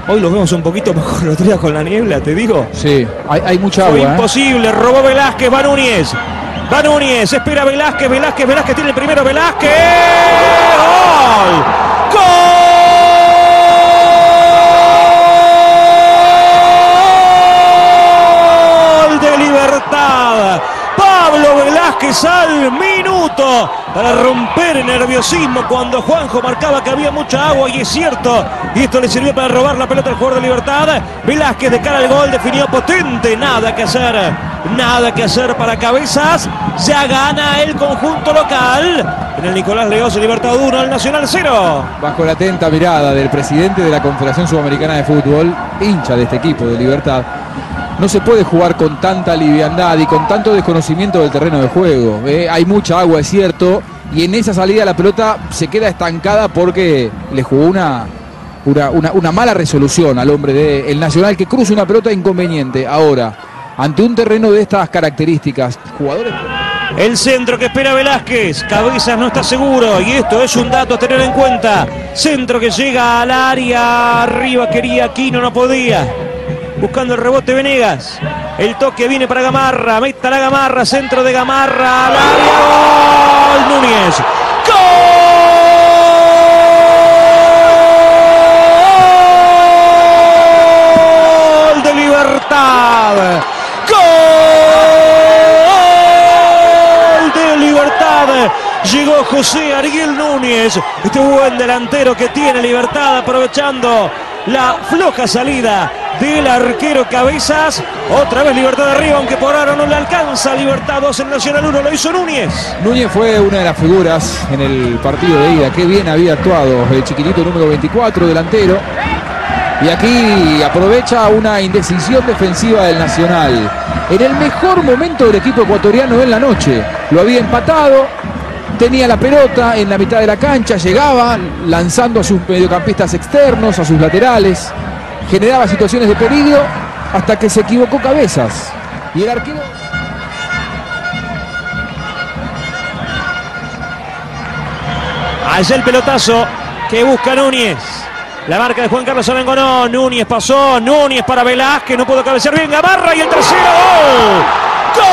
Hoy los vemos un poquito mejor los días con la niebla, te digo. Sí, hay mucha agua. Fue imposible, robó Velázquez, va Núñez. Va Núñez, espera Velázquez, Velázquez tiene el primero, Velázquez. ¡Gol! ¡Gol de Libertad! Pablo Velázquez al minuto para romper el nerviosismo cuando Juanjo marcaba que había mucha agua, y es cierto, y esto le sirvió para robar la pelota al jugador de Libertad. Velázquez de cara al gol definió potente, nada que hacer para Cabezas. Ya gana el conjunto local en el Nicolás Leoz. Libertad 1, al Nacional 0. Bajo la atenta mirada del presidente de la Confederación Sudamericana de Fútbol, hincha de este equipo de Libertad, no se puede jugar con tanta liviandad y con tanto desconocimiento del terreno de juego. Hay mucha agua, es cierto, y en esa salida la pelota se queda estancada porque le jugó una mala resolución al hombre del Nacional, que cruza una pelota inconveniente. Ahora, ante un terreno de estas características, jugadores... El centro que espera Velázquez, Cabezas no está seguro, y esto es un dato a tener en cuenta. Centro que llega al área, arriba quería Aquino, no podía. Buscando el rebote Venegas. El toque viene para Gamarra. Meta la Gamarra. Centro de Gamarra al área. ¡Gol! Núñez. ¡Gol de Libertad! ¡Gol de Libertad! Llegó José Ariel Núñez. Este buen delantero que tiene Libertad, aprovechando la floja salida del arquero Cabezas. Otra vez Libertad arriba, aunque por ahora no le alcanza. Libertad 2, en Nacional 1, lo hizo Núñez. Núñez fue una de las figuras en el partido de ida. Qué bien había actuado el chiquitito número 24, delantero. Y aquí aprovecha una indecisión defensiva del Nacional. En el mejor momento del equipo ecuatoriano en la noche. Lo había empatado. Tenía la pelota en la mitad de la cancha, llegaba lanzando a sus mediocampistas externos, a sus laterales, generaba situaciones de peligro hasta que se equivocó Cabezas. Y el arquero... Allá el pelotazo que busca Núñez. La marca de Juan Carlos Arangonó. Núñez pasó, Núñez para Velázquez, no pudo cabecear bien Gamarra, y el tercero, ¡gol! ¡Gol!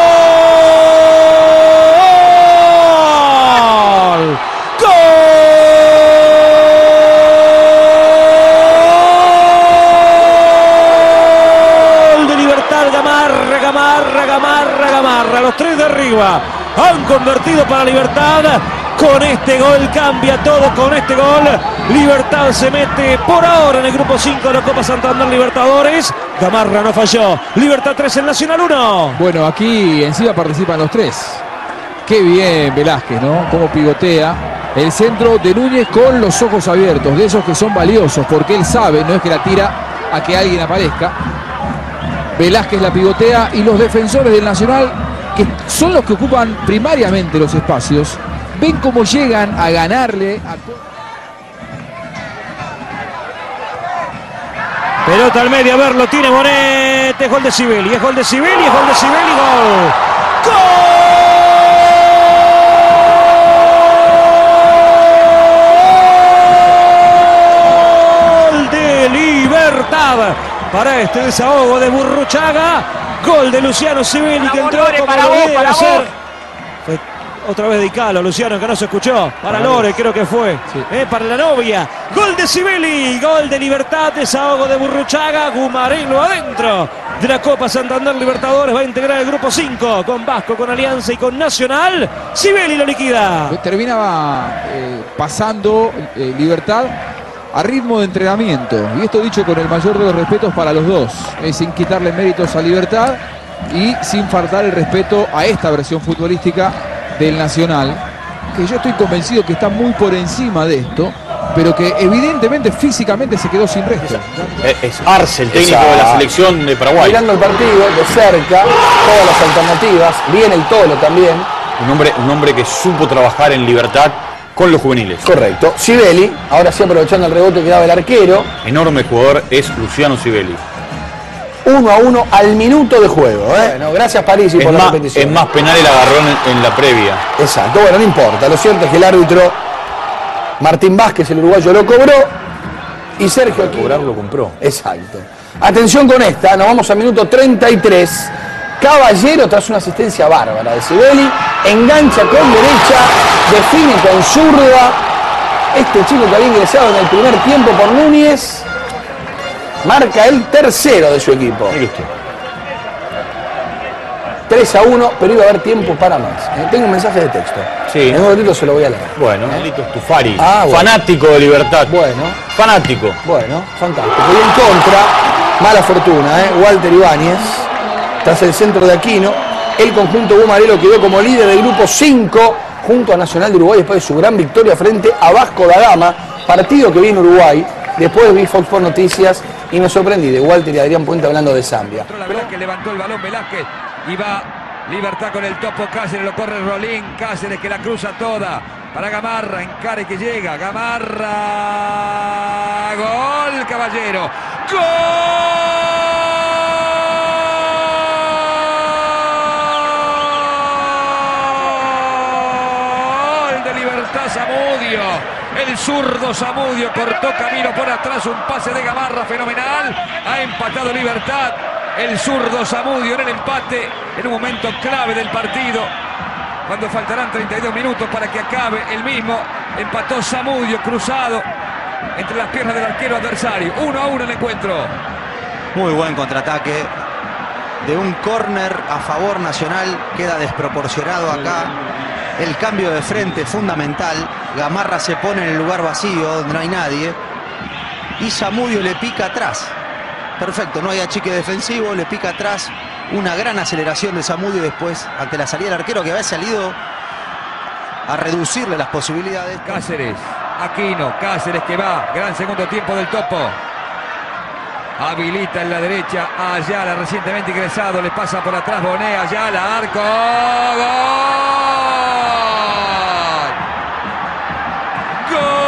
¡Gol de Libertad! Gamarra, los tres de arriba han convertido para Libertad. Con este gol cambia todo, con este gol Libertad se mete por ahora en el grupo 5 de la Copa Santander Libertadores. Gamarra no falló. Libertad 3, el Nacional 1. Bueno, aquí encima participan los tres. Qué bien Velázquez, ¿no? Cómo pivotea. El centro de Núñez con los ojos abiertos, de esos que son valiosos, porque él sabe, no es que la tira a que alguien aparezca. Velázquez la pivotea, y los defensores del Nacional, que son los que ocupan primariamente los espacios, ven cómo llegan a ganarle a... Pelota al medio, a ver, lo tiene Bonet. Es gol de Sivelli, es gol de Sivelli, gol. ¡Gol de Libertad! Para este desahogo de Burruchaga. Gol de Luciano Sivelli, que entró como para lo vos, debe para hacer. vos. Otra vez Dicalo, Luciano, que no se escuchó. Para Lore, creo que fue. Sí. Para la novia. Gol de Sivelli, gol de Libertad, desahogo de Burruchaga. Gumarelo adentro de la Copa Santander Libertadores. Va a integrar el grupo 5 con Vasco, con Alianza y con Nacional. Sivelli lo liquida. Terminaba pasando Libertad a ritmo de entrenamiento. Y esto dicho con el mayor de los respetos para los dos. Sin quitarle méritos a Libertad y sin faltar el respeto a esta versión futbolística del Nacional, que yo estoy convencido que está muy por encima de esto, pero que evidentemente físicamente se quedó sin resto. Es Arce, el técnico de la selección de Paraguay. Mirando el partido de cerca, todas las alternativas, viene el Tolo también. Un hombre que supo trabajar en Libertad con los juveniles. Correcto. Sivelli, ahora sí aprovechando el rebote que daba el arquero. Enorme jugador es Luciano Sivelli. 1-1 al minuto de juego. Bueno, gracias Parisi por la repetición. Es más penal el agarrón en la previa. Exacto, bueno, no importa. Lo cierto es que el árbitro Martín Vázquez, el uruguayo, lo cobró. Y Sergio aquí. Cobrarlo compró. Exacto. Atención con esta, nos vamos a minuto 33. Caballero, tras una asistencia bárbara de Sibeli, engancha con derecha, define con zurda. Este chico que había ingresado en el primer tiempo por Núñez, marca el tercero de su equipo. 3-1, pero iba a haber tiempo para más. Tengo un mensaje de texto. Sí. En un ratito se lo voy a leer. Bueno, Lito Stufari, Bueno. fanático de Libertad. Bueno, Fanático. bueno, fantástico. Y en contra, mala fortuna, Walter Ibáñez, tras el centro de Aquino, el conjunto Gumarelo quedó como líder del grupo 5 junto a Nacional de Uruguay después de su gran victoria frente a Vasco da Gama, partido que vi en Uruguay. Después vi Fox por Noticias y me sorprendí de Walter y Adrián Puente hablando de Zambia. Que levantó el balón Velázquez y va Libertad con el topo Cáceres, lo corre Rolín, Cáceres que la cruza toda para Gamarra, encare que llega, Gamarra, gol Caballero, gol de Libertad Zamudio. El zurdo Zamudio cortó camino por atrás, un pase de Gamarra fenomenal, ha empatado Libertad. El zurdo Zamudio en el empate, en un momento clave del partido, cuando faltarán 32 minutos para que acabe el mismo. Empató Zamudio cruzado entre las piernas del arquero adversario. 1-1 el encuentro. Muy buen contraataque de un córner a favor Nacional, queda desproporcionado acá. El cambio de frente fundamental. Gamarra se pone en el lugar vacío donde no hay nadie y Zamudio le pica atrás. Perfecto, no hay achique defensivo, le pica atrás. Una gran aceleración de Zamudio después ante la salida del arquero que había salido a reducirle las posibilidades. Cáceres, Aquino, Cáceres que va, gran segundo tiempo del topo. Habilita en la derecha a Ayala, recientemente ingresado, le pasa por atrás Bonet, Ayala, arco, gol. ¡Gol!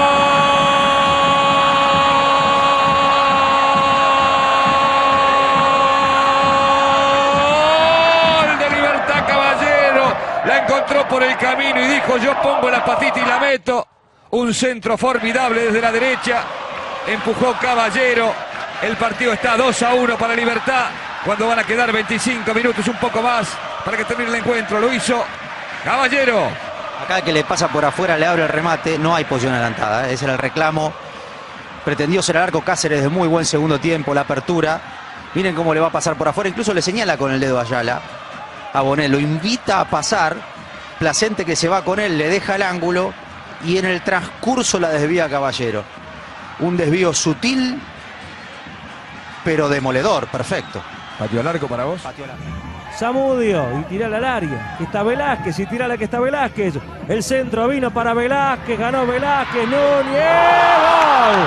Encontró por el camino y dijo: yo pongo la patita y la meto. Un centro formidable desde la derecha, empujó Caballero. El partido está 2-1 para Libertad, cuando van a quedar 25 minutos, un poco más para que termine el encuentro. Lo hizo Caballero. Acá que le pasa por afuera, le abre el remate, no hay posición adelantada, ese era el reclamo. Pretendió ser al arco Cáceres de muy buen segundo tiempo, la apertura. Miren cómo le va a pasar por afuera, incluso le señala con el dedo a Ayala. A Bonet lo invita a pasar, Placente que se va con él, le deja el ángulo y en el transcurso la desvía Caballero. Un desvío sutil, pero demoledor, perfecto. Patio al arco para vos. Zamudio y tira al área, que está Velázquez y tira la que está Velázquez. El centro vino para Velázquez, ganó Velázquez, Núñez, gol.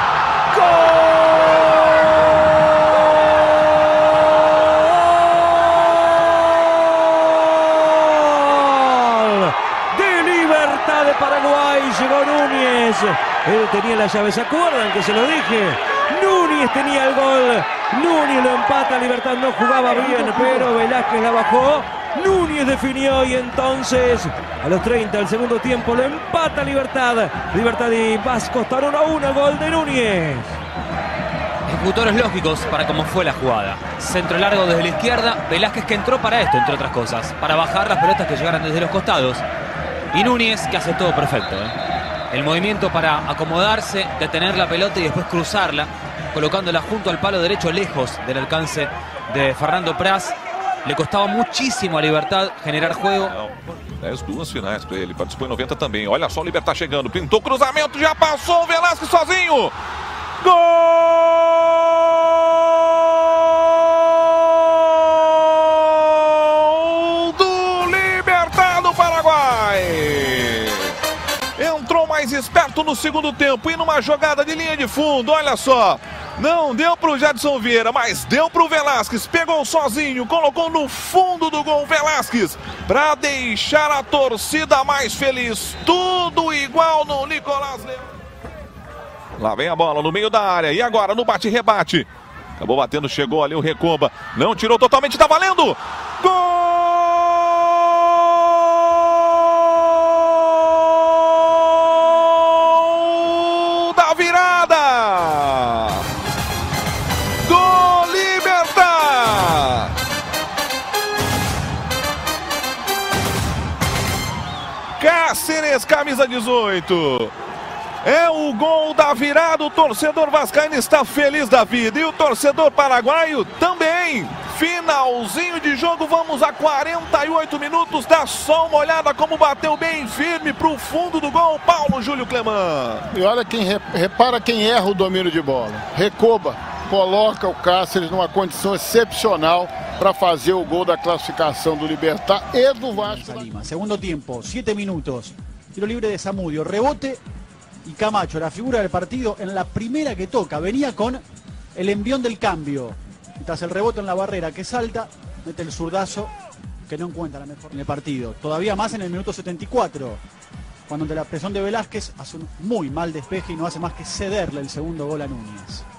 De Paraguay, llegó Núñez. Él tenía la llave, ¿se acuerdan que se lo dije? Núñez tenía el gol. Núñez lo empata, Libertad no jugaba bien, pero Velázquez la bajó. Núñez definió y entonces a los 30 del segundo tiempo lo empata Libertad. Libertad y Vasco están 1-1, el gol de Núñez. Ejecutores lógicos para cómo fue la jugada. Centro largo desde la izquierda, Velázquez que entró para esto, entre otras cosas, para bajar las pelotas que llegaran desde los costados. Y Núñez que hace todo perfecto. El movimiento para acomodarse, detener la pelota y después cruzarla, colocándola junto al palo derecho, lejos del alcance de Fernando Praz. Le costaba muchísimo a Libertad generar juego. As duas finais para ele, participou em 90 também. Olha só o Libertad chegando, pintou o cruzamento, já passou o Velázquez sozinho. Gol do Libertad do Paraguai. Entrou mais esperto no segundo tempo e numa jogada de linha de fundo, olha só. Não deu para o Jadson Vieira, mas deu para o Velázquez. Pegou sozinho, colocou no fundo do gol Velázquez para deixar a torcida mais feliz. Tudo igual no Nicolás Leão. Lá vem a bola no meio da área e agora no bate-rebate. Acabou batendo, chegou ali o Recomba. Não tirou totalmente, tá valendo. Gol da virada! Núñez, camisa 18. É o gol da virada, o torcedor vascaíno está feliz da vida e o torcedor paraguaio também. Finalzinho de jogo, vamos a 48 minutos, dá só uma olhada como bateu bem firme para o fundo do gol, Paulo Júlio Cleman. E olha repara quem erra o domínio de bola. Recoba, coloca o Cáceres numa condição excepcional para fazer o gol da clasificação do Libertad e do Vasco. Segundo tiempo, 7 minutos, tiro libre de Zamudio, rebote. Y Camacho, la figura del partido, en la primera que toca, venía con el envión del cambio. Tras el rebote en la barrera que salta, mete el zurdazo que no encuentra la mejor en el partido. Todavía más en el minuto 74, cuando ante la presión de Velázquez hace un muy mal despeje y no hace más que cederle el segundo gol a Núñez.